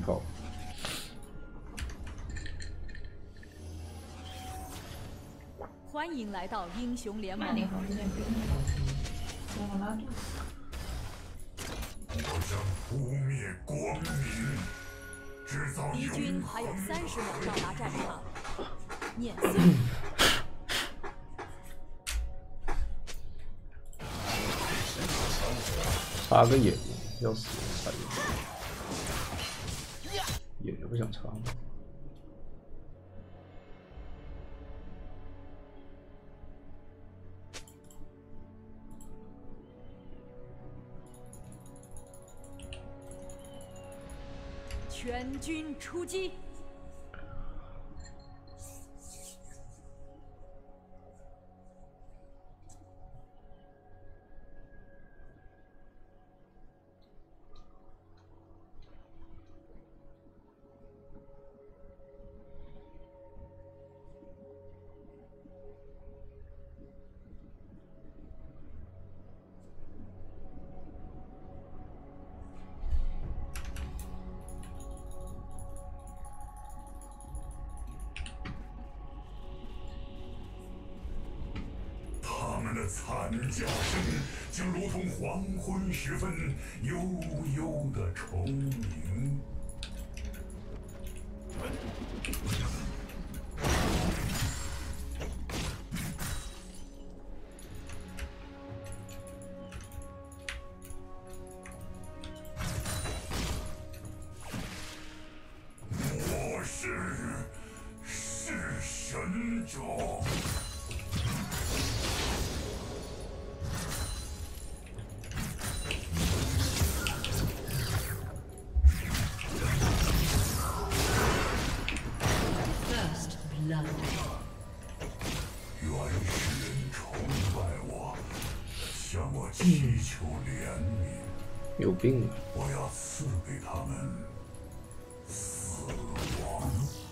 好。 欢迎来到英雄联盟。 慢点好，有点冰。我往拉住。 我将扑灭光明，制造敌军永还有30秒到达战场，碾碎。 插个眼，要死插眼也不想插。 全军出击！ 惨叫声将如同黄昏时分悠悠的虫鸣。我是神者。原始人崇拜我，向我祈求怜悯。 有病啊！ 我要赐给他们死亡。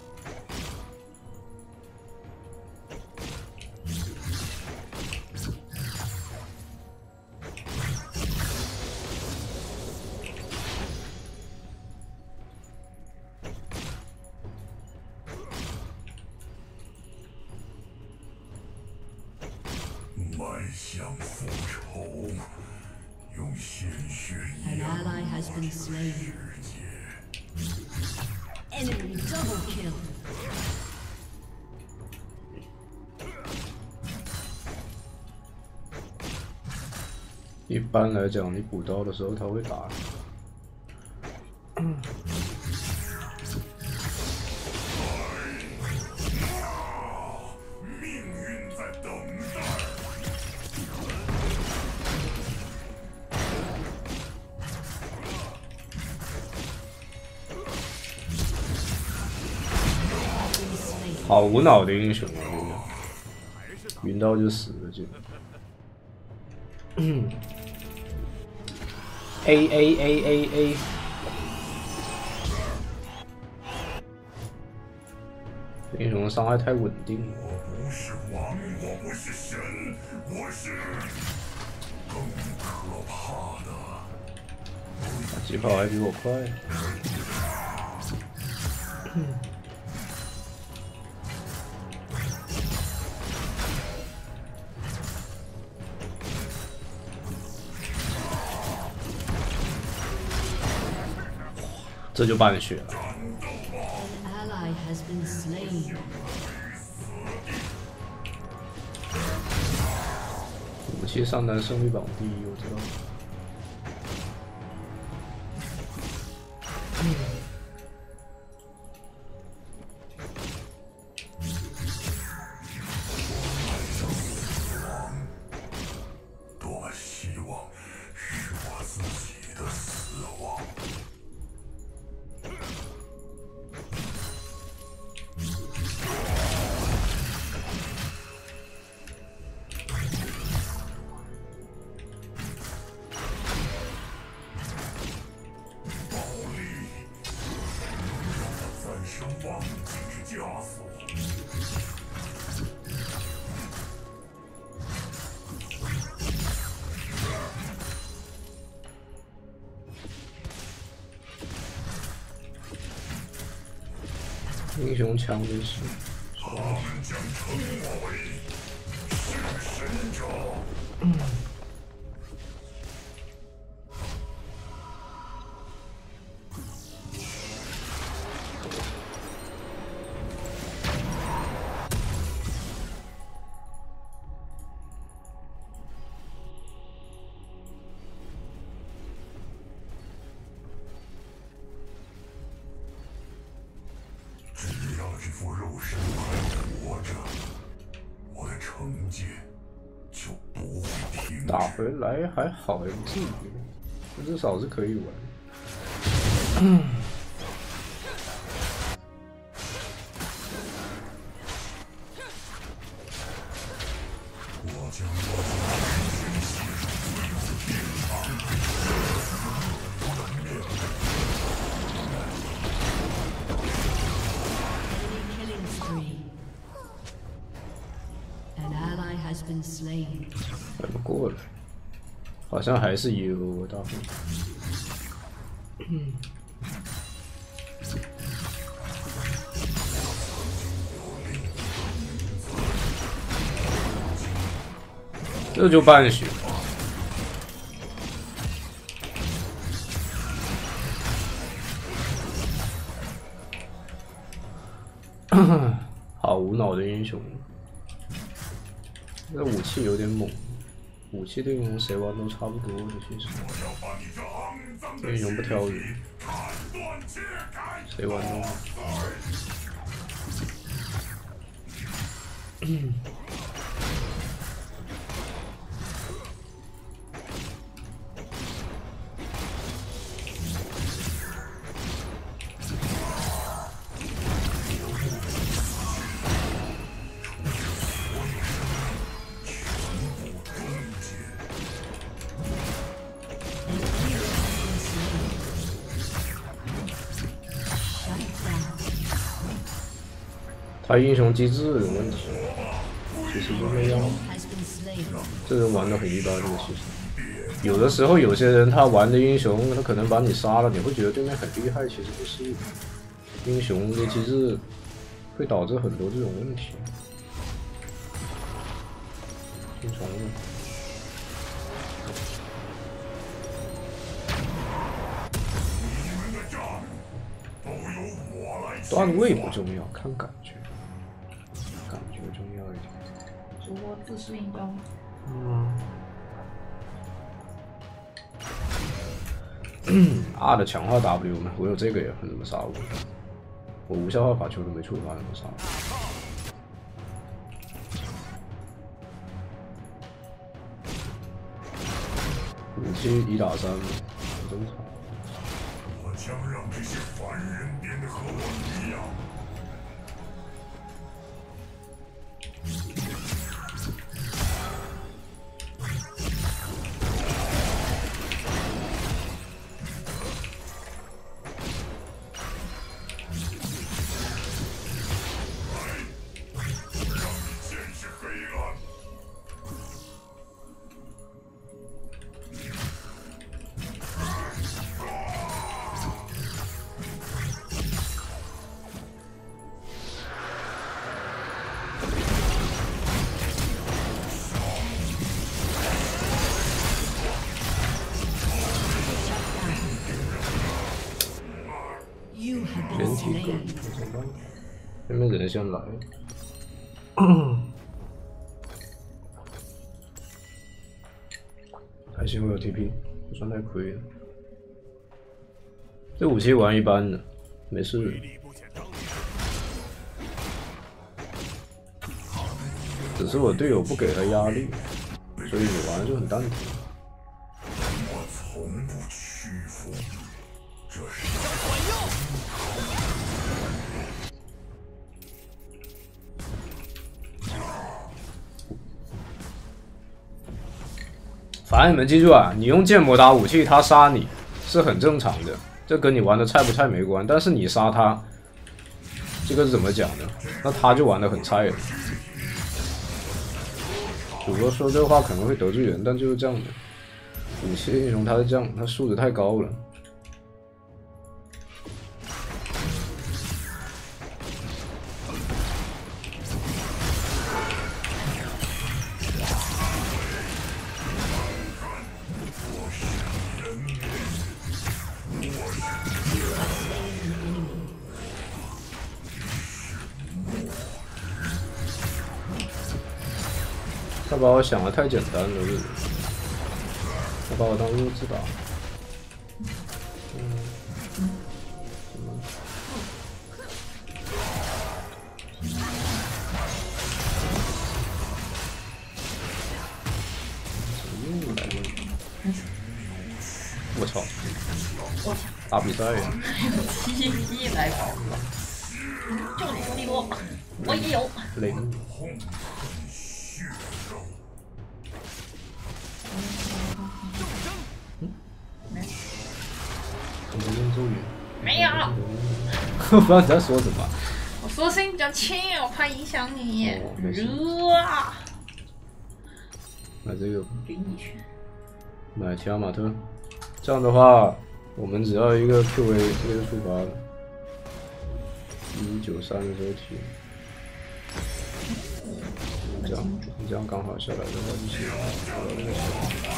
迈向复仇，用鲜血淹没世界。 Enemy double kill. 一般来讲，你补刀的时候他会打。 命运在等待。 好无脑的英雄啊！这个晕到就死了就。A。英雄的伤害太稳定了。 我不是王，我不是神，我是更可怕的。 疾跑还比我快。这就半血了。 An ally has been slain. 武器上单胜率榜第一，我知道。 多么希望是我自己的死亡。忘记之枷锁。 英雄强就是。 他们将称我为弑神者。只要这副肉身还活着，我的惩戒就不会停止。 打回来还好，也不至于，至少是可以玩。 我将我的人生系数天堂。 Killing spree. An ally has been slain. 还不过了，好像还是有大分。这就半血。好无脑的英雄，这武器有点猛，武器对应谁玩都差不多的，其实。这英雄不挑人，谁玩都好。他英雄机制有问题，其实就那样。这人玩的很一般，这个其实。有的时候有些人他玩的英雄，他可能把你杀了，你会觉得对面很厉害，其实不是。英雄的机制会导致很多这种问题。进虫了。段位不重要，看感觉。 感觉重要一点。 主播自适应中。 R 的强化 W 嘛，我有这个也很怎么杀我？我无效化法球都没触发，怎么杀？武器1打3，很正常。 我将让这些凡人变得和我一样。 人体狗，怎么办？对面人先来。还行，我有 TP， 不算太亏了。这武器玩一般的，没事。只是我队友不给他压力，所以你玩就很淡定。 我从不屈服，这是。 反正你们记住啊，你用剑魔打武器，他杀你是很正常的，这跟你玩的菜不菜没关。但是你杀他，这个是怎么讲呢？那他就玩的很菜了。主播说这话可能会得罪人，但就是这样的。武器英雄他是这样，他素质太高了。 他把我想的太简单了，这个。他把我当弱智打。什么？又来了！我操！打比赛呀！ 7-1来跑，就你兄弟多，我也有。 0。 没有。 我不知道你在说什么。 我说声音比较轻，我怕影响你。 买这个。 给你去。 买提亚马特。这样的话，我们只要一个 QA 这个触发了。1193的时候提。这样刚好下来的话，一起跑到那个球。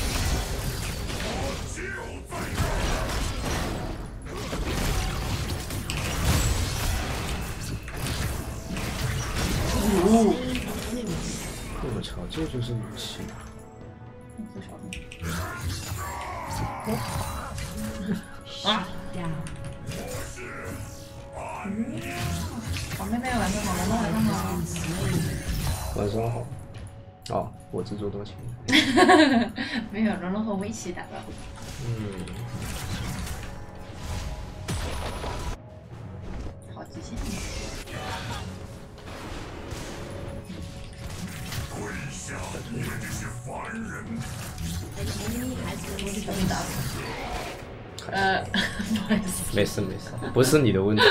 我操，这就是武器！ 啊！旁边没有晚上好，晚上好。 晚上好。哦，我自作多情。 没有，蓉蓉和我一起打的。好极限。不好意思。 没事没事，不是你的问题。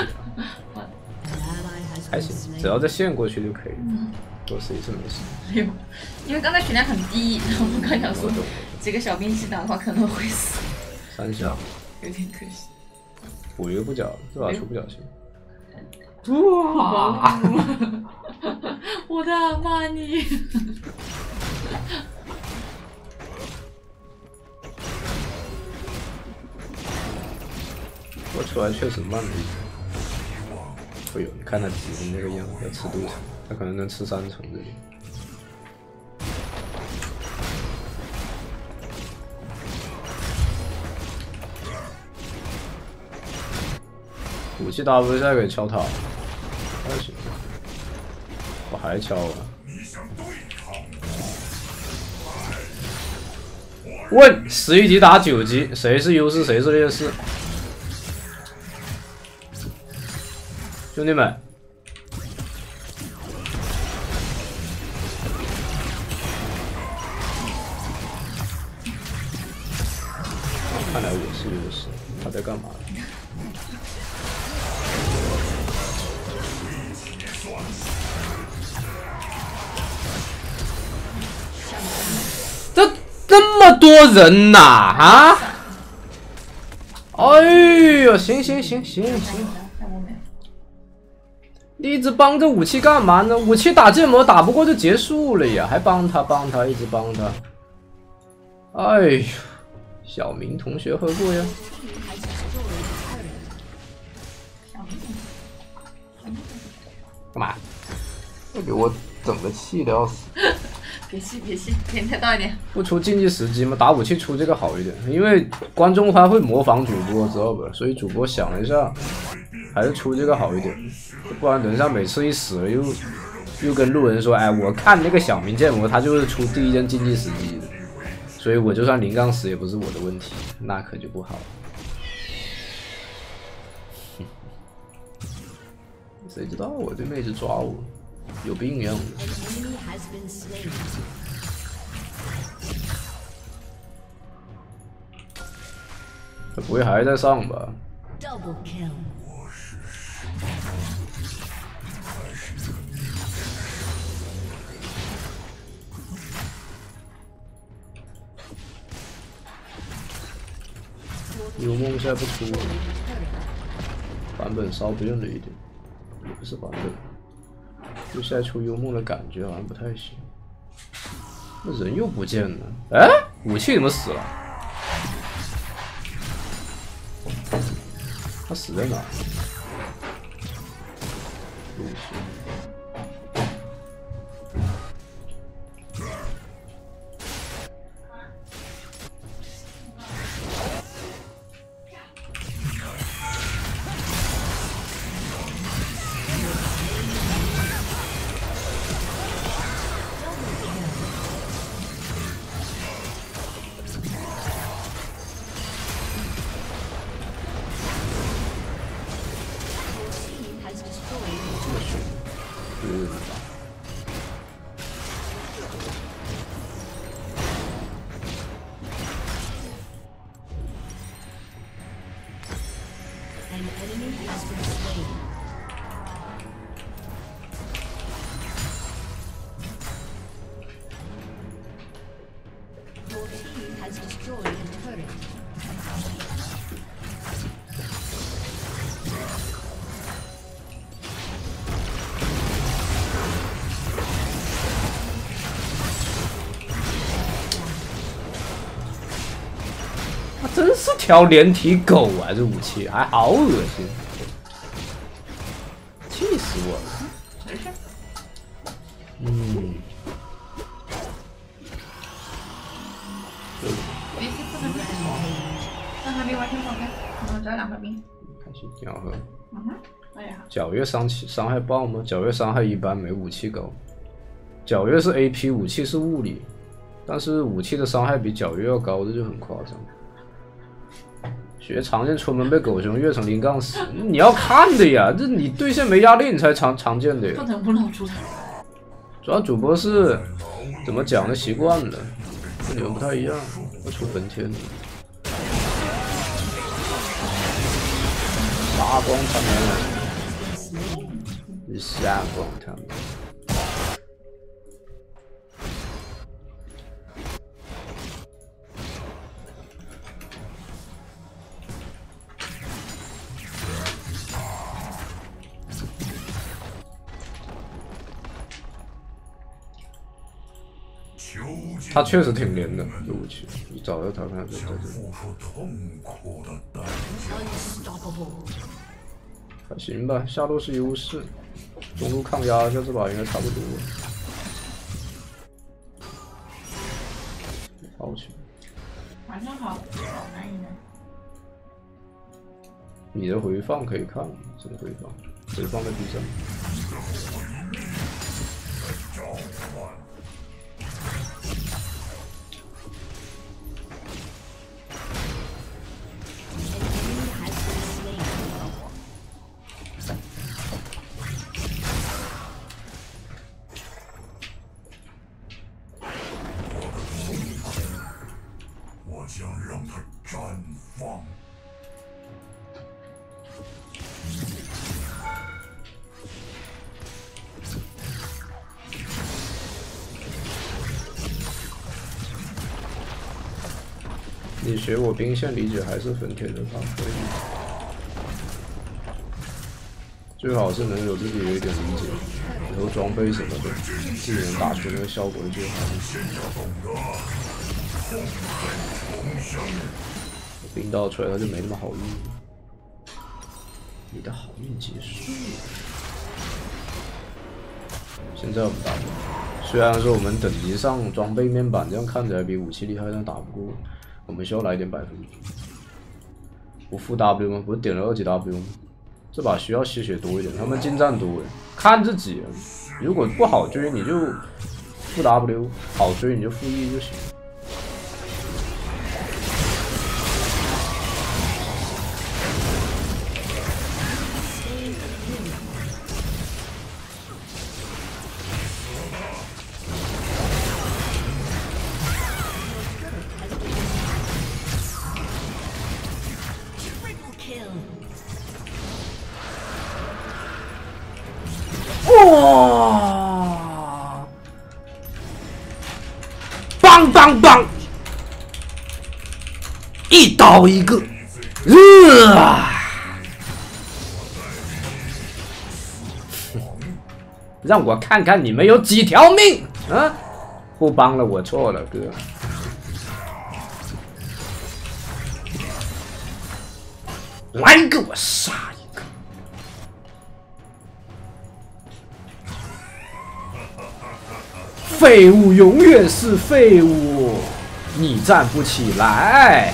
还行，只要在线过去就可以。多试一次没事。 哎呦，因为刚才血量很低，然后我刚想说几个小兵一起打的话可能会死。 3下， 有点可惜。 5个不缴，这把出不了心。 哇！我的阿玛尼。 我出来确实慢了一点。哎呦，你看他急成那个样，要吃2层，他可能能吃3层这里。武器 W 再给敲塔，还行。我还敲啊！问11级打9级，谁是优势，谁是劣势？兄弟们，看来我是优势，他在干嘛？这么多人呐啊！哎呦，行，你一直帮着武器干嘛呢？武器打剑魔打不过就结束了呀，还帮他，一直帮他。哎呦，小明同学喝过呀？干嘛？要给我整个气的要死！ 别气，点太大一点。 不出竞技时机吗？打武器出这个好一点，因为观众他会模仿主播，知道吧？所以主播想了一下，还是出这个好一点，不然等一下每次一死了又跟路人说，哎，我看那个小明剑魔他就是出第一件竞技时机的，所以我就算0杠10也不是我的问题，那可就不好了。谁知道我对妹子抓我，有病一样的。他不会还在上吧？幽梦现在不出了，版本稍变了一点，也不是版本，就现在出幽梦的感觉好像不太行。那人又不见了，哎，武器怎么死了？他死在哪？ 日吧。 An enemy has been slain. Your team has destroyed a turret. 他真是条连体狗啊！这武器还好恶心，气死我了。嗯。 没事，不能让他兵完全放开，然后只要2个兵。 开心挺好喝。 嗯哼，哎呀。 皎月伤害爆吗？皎月伤害一般，没武器高。皎月是 AP， 武器是物理，但是武器的伤害比皎月要高，这就很夸张。学常见出门被狗熊跃成0杠10，你要看的呀，这你对线没压力你才常见的呀。 不能不露出来。 主要主播是怎么讲的习惯了，跟你们不太一样，要出本天。杀光他们！杀光他们！他确实挺连的，这武器，你找到他看就在这里。还行吧，下路是优势，中路抗压一下这把应该差不多。抛弃。 晚上好，好难赢的。 你的回放可以看，什么回放？回放在 B 站。 我将让它绽放。 你学我兵线理解还是分铁的话，可以。最好是能有自己有一点理解，以后装备什么的，自己能打出那个效果的最好。兵道出来他就没那么好运，你的好运结束了。现在我们打不过，虽然说我们等级上装备面板这样看起来比武器厉害，但打不过。我们需要来点100分。不负 W 吗？不是点了2级 W 吗？这把需要吸血多一点，他们近战多，看自己。如果不好追，你就负 W； 好追你就负 E 就行。哇！棒棒棒！一刀一个，让我看看你们有几条命啊！不帮了，我错了，哥。来给我杀一个！废物永远是废物，你站不起来。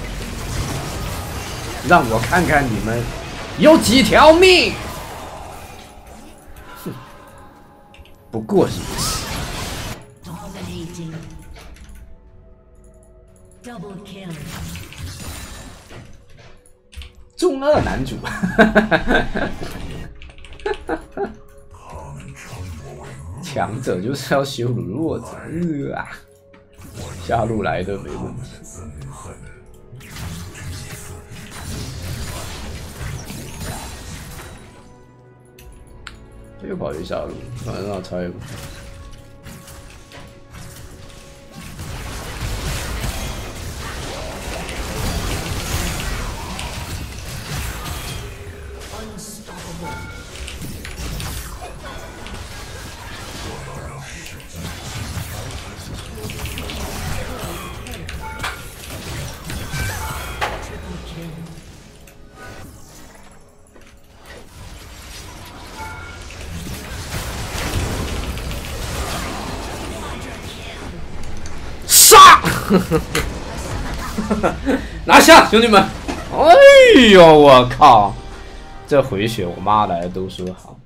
让我看看你们有几条命。哼，不过如此。中2男主。 他们成强者就是要羞辱弱者，下路来的没问题。又跑去下路，反正我猜吧。杀！拿下，兄弟们！哎呦，我靠！这回血我妈来都说好。